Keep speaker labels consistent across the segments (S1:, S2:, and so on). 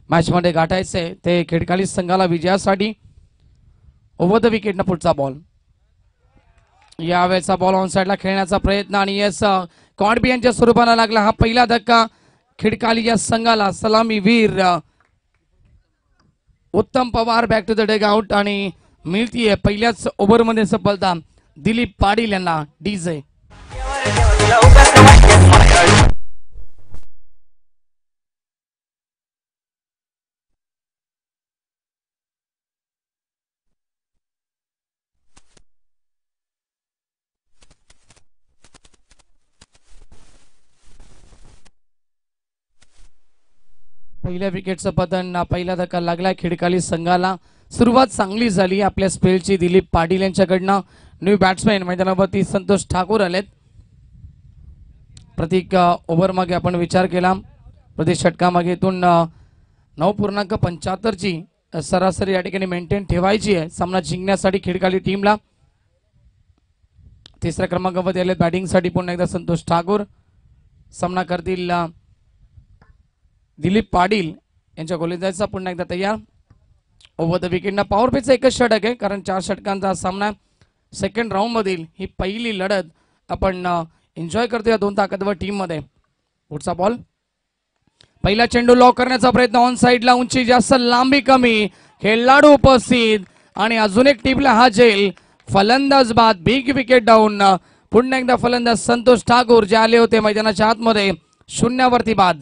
S1: Match मध्ये गाठायचे ते खिडकाली संघाला विजयासाठी। ओव्हर द विकेट पुढचा बॉल, यावेळेचा बॉल ऑन साइडला खेळण्याचा प्रयत्न आणि यस कॉन्बियनच्या स्वरूपाला लागला हा पहिला धक्का खिडकाली या संघाला। सलामी वीर Uttam Pawar back to the dugout आणि मिळतीये पहिल्याच ओव्हर मध्ये सफलता दिलीप पाटील यांना। डीजे पहिल्या विकेटचं पतन, पहिला धक्का लागला खिडकाली संघाला। सुरुवात चांगली झाली आपल्या स्पेलची दिलीप पाटील यांच्याकडनं। न्यू बॅट्समॅन मैदानावरती संतोष ठाकूर आलेत। प्रत्येक ओव्हर मागे आपण विचार केला, प्रत्येक षटका मागे इथून 9.75 ची सरासरी या ठिकाणी मेंटेन ठेवायची आहे सामना जिंकण्यासाठी खिडकाली टीमला। तिसऱ्या क्रमांकावर आले बॅटिंगसाठी पुन्हा एकदा संतोष ठाकूर। सामना करतील दिलीप पाटील यांच्या गोलंदाजीचा पुन्हा एकदा तयार। ओव्हर द विकेटना पॉवर प्लेचा एकच षटक आहे कारण 4 षटकांचा सामना। सेकंड राऊंड मधील ही पहिली लढत आपण एन्जॉय करतो या 2 ताकदवर टीम मध्ये। पुढचा बॉल, पहिला चेंडू लॉक करण्याचा प्रयत्न, ऑन साइडला उंची जास्त लांबी कमी, खेळाडू उपस्थित आणि अजून एक टिपला हा झेल। फलंदाज बाद, बिग विकेट डाऊन। पुन्हा एकदा फलंदाज संतोष ठाकूर जे आले होते मैदानाच्या आतमध्ये 0 वरती बाद।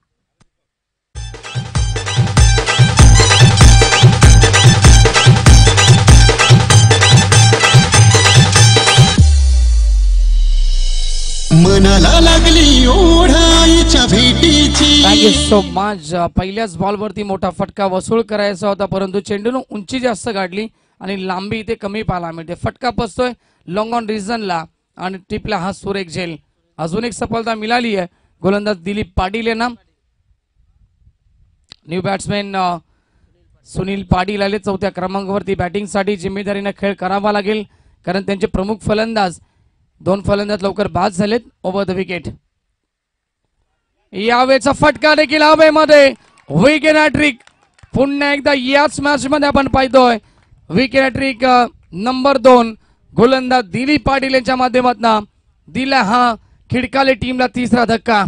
S2: मनाला लागली ओढाईच्या भेटीची।
S1: Thank you so much. पहिल्याच बॉलवरती मोठा फटका वसूल करायचा होता परंतु चेंडूने उंची जास्त गाठली आणि लांबी इथे कमी पाहायला मिळते। फटका बसतोय लॉंग ऑन रिझनला आणि टिपला हा सुरेख झेल। अजून एक सफलता मिळाली आहे गोलंदाज दिलीप पाटील यांना। न्यू बॅट्समॅन सुनील पाटील आले 4थ्या क्रमांकावरती बॅटिंगसाठी। जिम्मेदारीने खेळ करावा लागेल कारण त्यांचे प्रमुख फलंदाज 2 फलंदाज लवकर बाद झालेत। ओव्हर द विकेट, यावेळेचा फटका देखील हवेमध्ये, विकेट हॅट्रिक। पुन्हा एकदा याच मॅच मध्ये आपण पाहतोय विकेट हॅट्रिक नंबर 2 गोलंदाज दिलीप पाटील यांच्या माध्यमातून दिला हा खिडकाली टीमला तिसरा धक्का।